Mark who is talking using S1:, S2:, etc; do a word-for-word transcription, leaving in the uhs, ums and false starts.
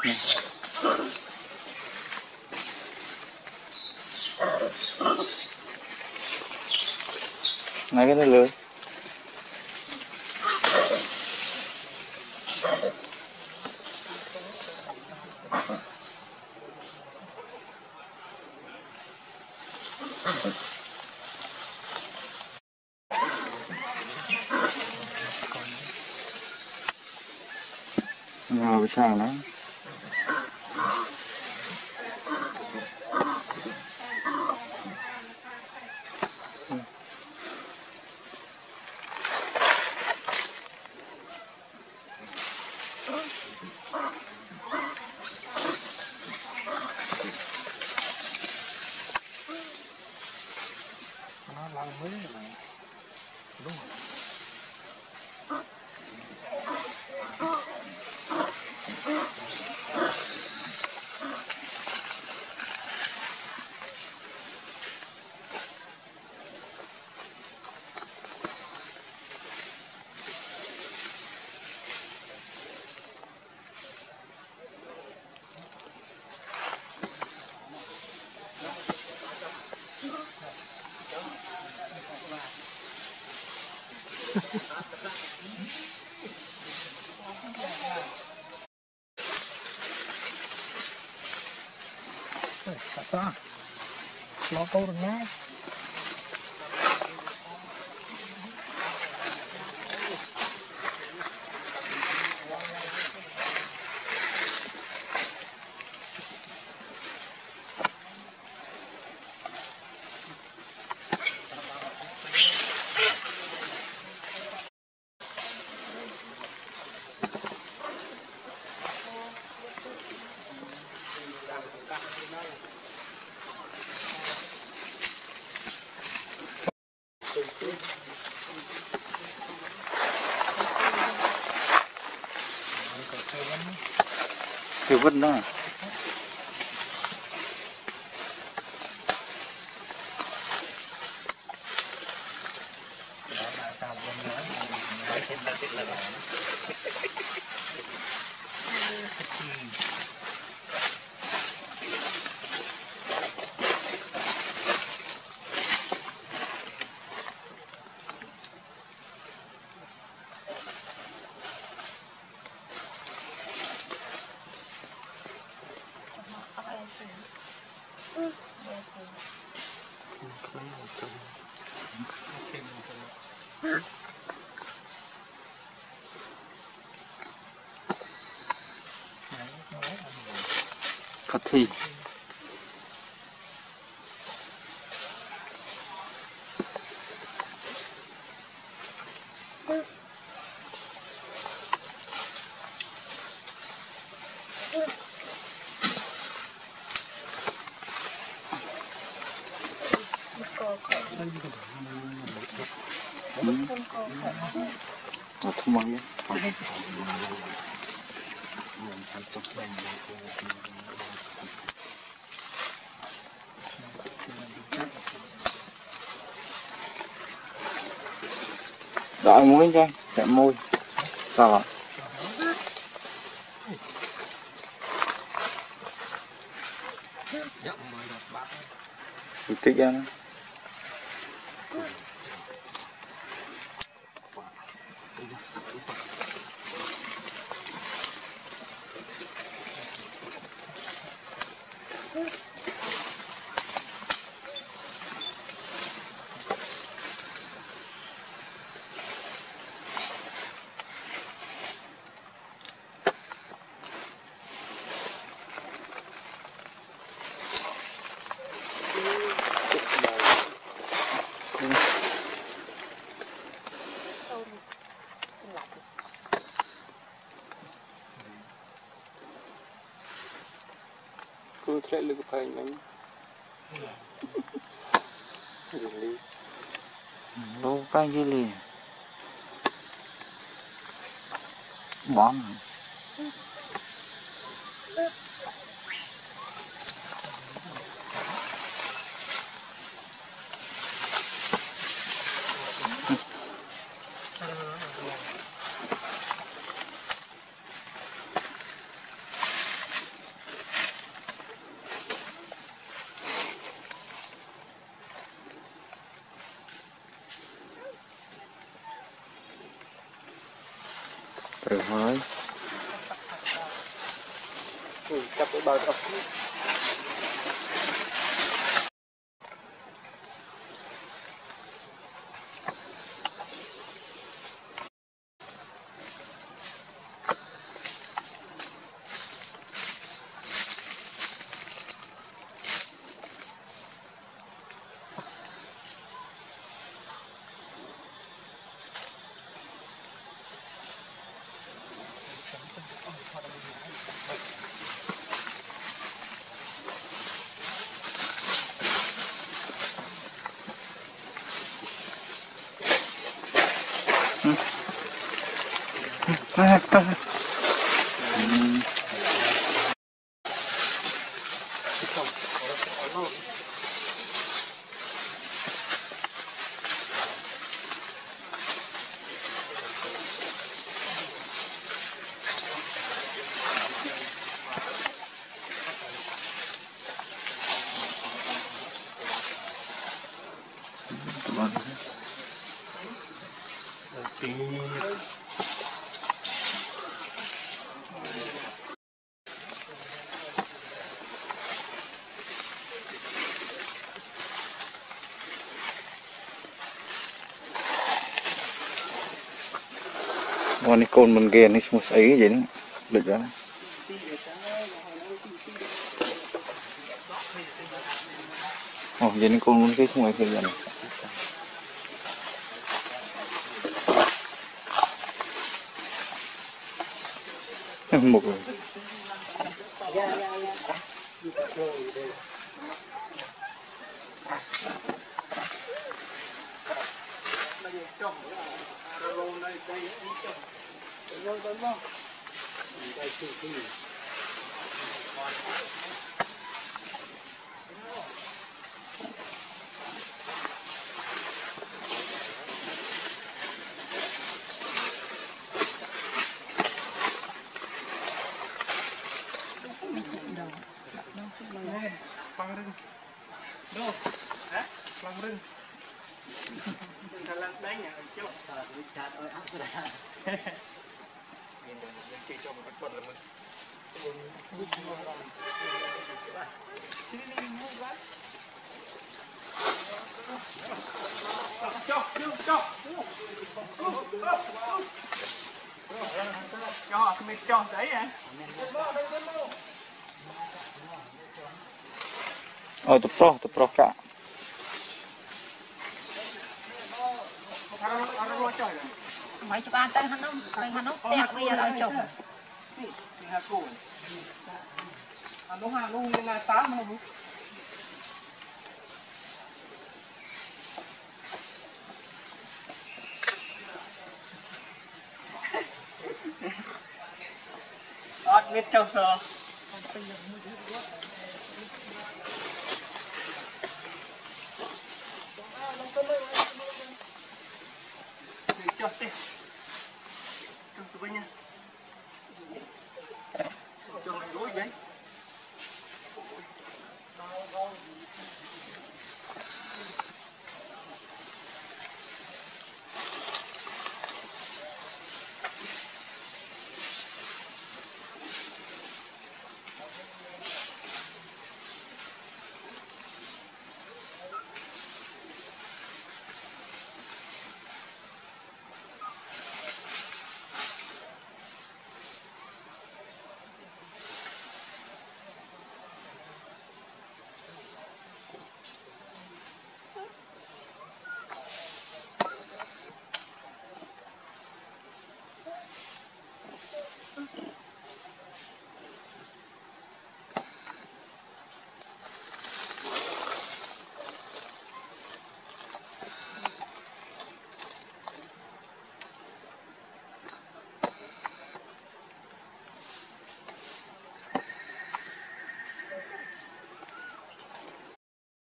S1: Này cái này lưới. Rồi sang nó.
S2: Nó lâu mới mà đúng rồi. Sao? Nó câu được ngay.
S1: Thì vứt đó. Cắt thi. Nó thơm măng nhé. Đợi muối cho anh, chạy môi. Sao ạ? Tích ra nó. Cứ thế lực phải lắm. Đâu cái gì liền. Bón. Rồi hỏi.
S2: Cặp cái bờ cặp.
S1: À, à. Con này côn mình ghiền đi một ấy vậy đó, được đó. Ồ, vậy nên côn mình cái không ai kia vậy này. Một rồi.
S2: Băng rừng. Đâu? Hả? Băng rừng. Đừng thằng lăn đánh nhà chứ. Ờ, đi chặt ơi áp rồi. Nhìn đừng đừng chỉ cho một cái quần là mình. Cho, cho, cho. Cho, mình cho giấy hả?
S1: Ôi, tập pro, tập pro cả.
S3: Mấy chục ăn tới hắn không, mấy hắn không xẹt bây giờ lại chục.
S2: Nó hàng nó như là tám mà. Ớt biết trâu sờ. Cho tê. Cho tụi bay nha. Cho mày gối vậy.